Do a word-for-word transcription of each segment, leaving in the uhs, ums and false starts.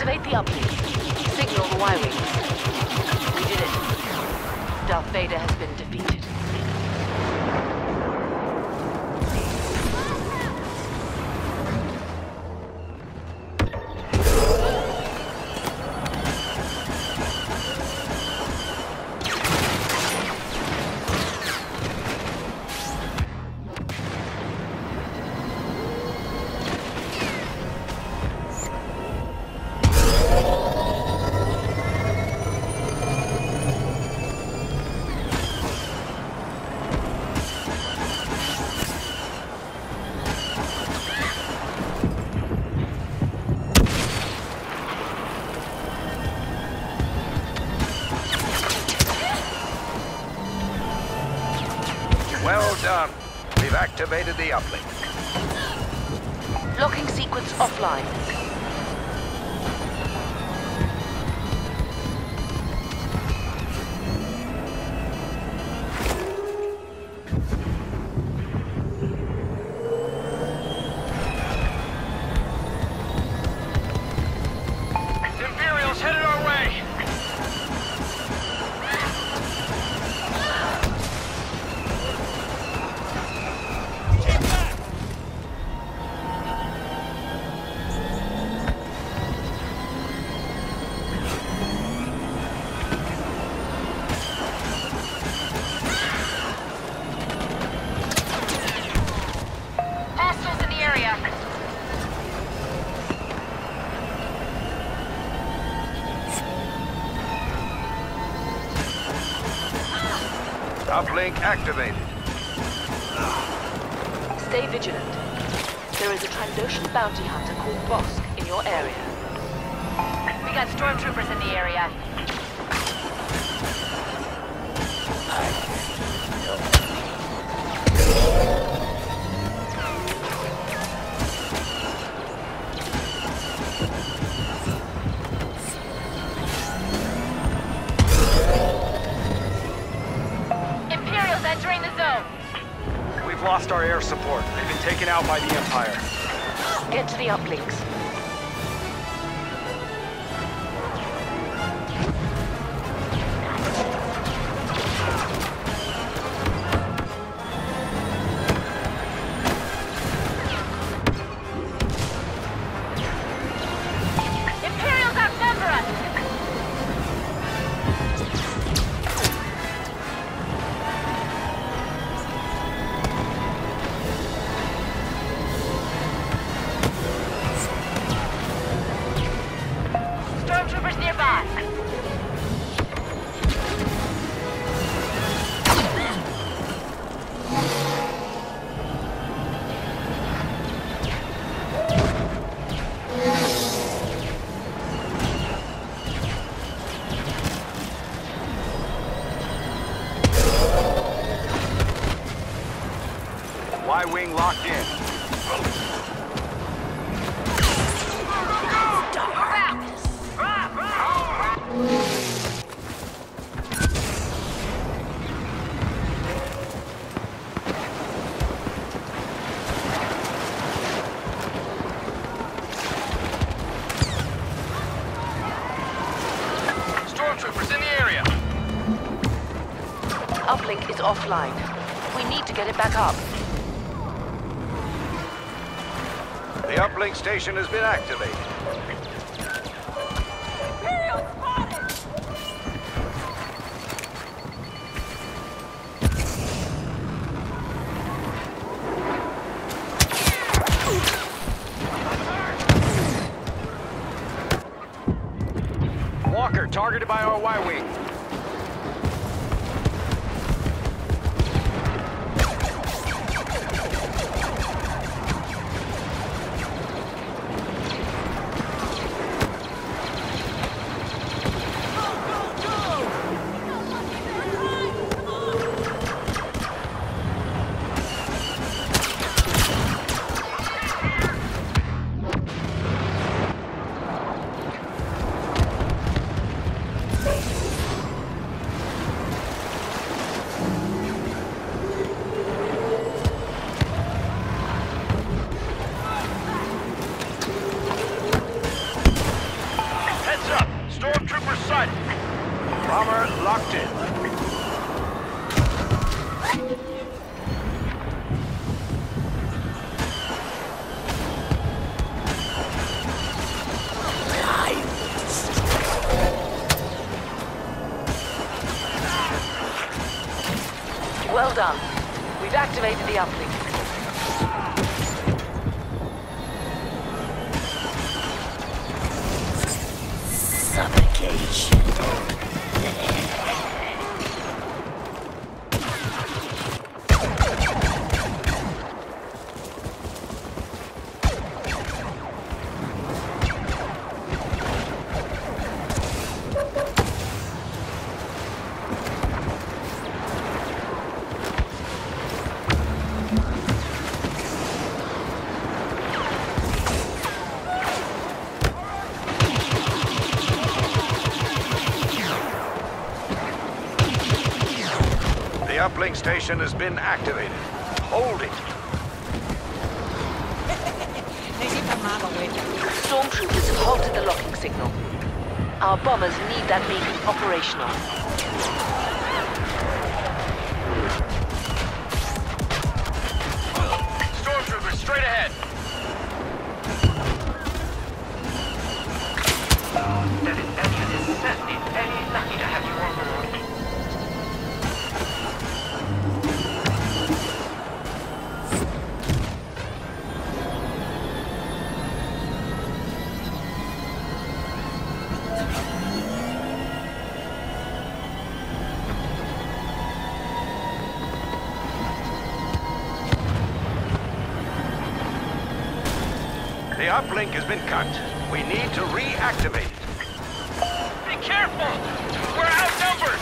Activate the uplink. Signal the Y-wings. We did it. Darth Vader has been defeated. Well done. We've activated the uplink. Locking sequence offline. Imperials headed our way! Hostiles in the area. Uplink activated. Stay vigilant. There is a Trandoshan bounty hunter called Bosk in your area. We got stormtroopers in the area. Imperials entering the zone. We've lost our air support. They've been taken out by the Empire. Get to the uplinks. Imperials outnumber us! Stormtroopers nearby. Y-wing locked in. Stormtroopers in the area! Uplink is offline. We need to get it back up. The uplink station has been activated. Walker, targeted by our Y-wing. activated the uplink. Suffocation. The uplink station has been activated. Hold it. Stormtroopers have halted the locking signal. Our bombers need that beacon operational. Stormtroopers, straight ahead! That is Elliot is certainly very lucky to have you on board. The uplink has been cut. We need to reactivate it. Be careful! We're outnumbered!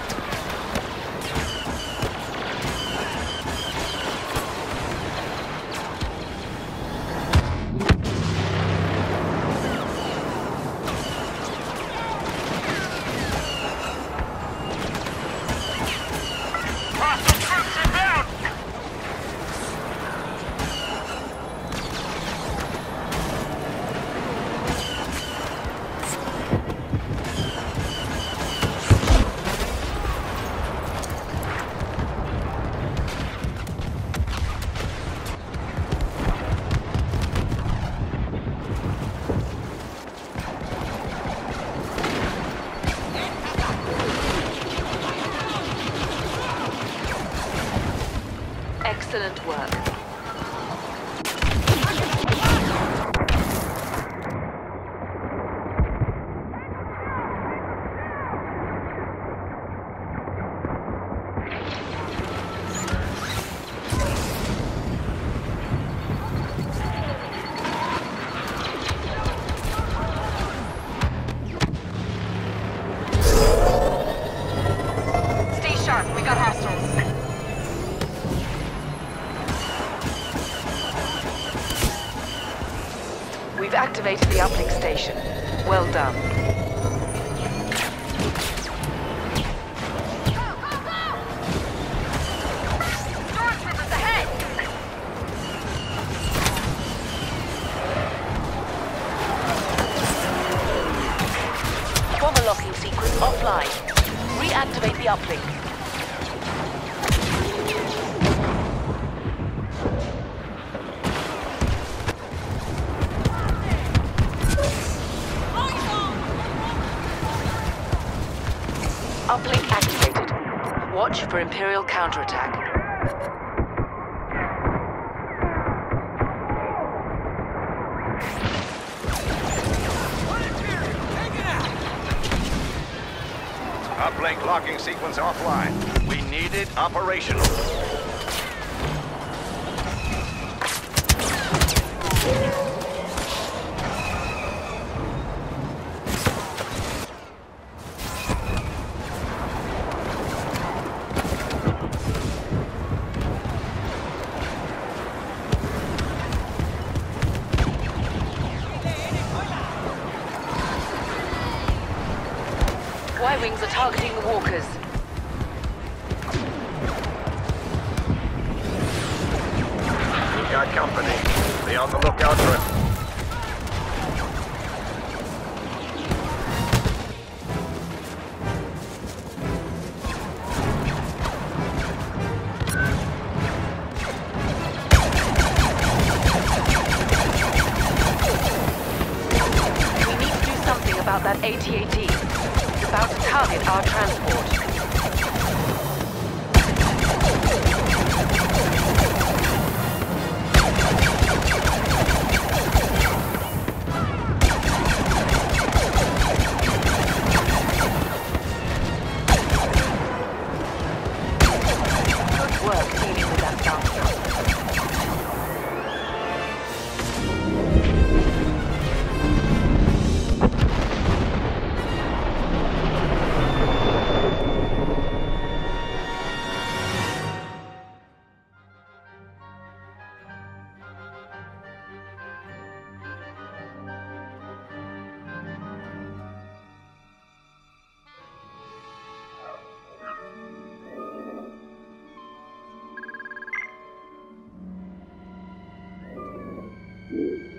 Hostile troops inbound! Excellent work. Stay sharp, we got hostiles. We've activated the uplink station. Well done. Stormtroopers ahead! Bomber locking sequence offline. Reactivate the uplink. Uplink activated. Watch for Imperial counterattack. Uplink locking sequence offline. We need it operational. Y-wings are targeting the walkers. We got company. Be on the lookout for it. We need to do something about that A T A T. It's about to target our transport. Thank you.